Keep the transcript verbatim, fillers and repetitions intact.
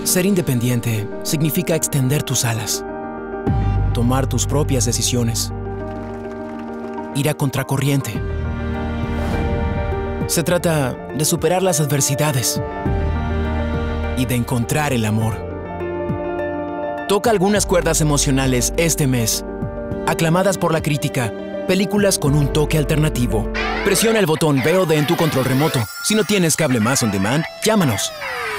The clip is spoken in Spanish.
Ser independiente significa extender tus alas, tomar tus propias decisiones, ir a contracorriente. Se trata de superar las adversidades y de encontrar el amor. Toca algunas cuerdas emocionales este mes, aclamadas por la crítica, películas con un toque alternativo. Presiona el botón V O D en tu control remoto. Si no tienes cable más on demand, llámanos.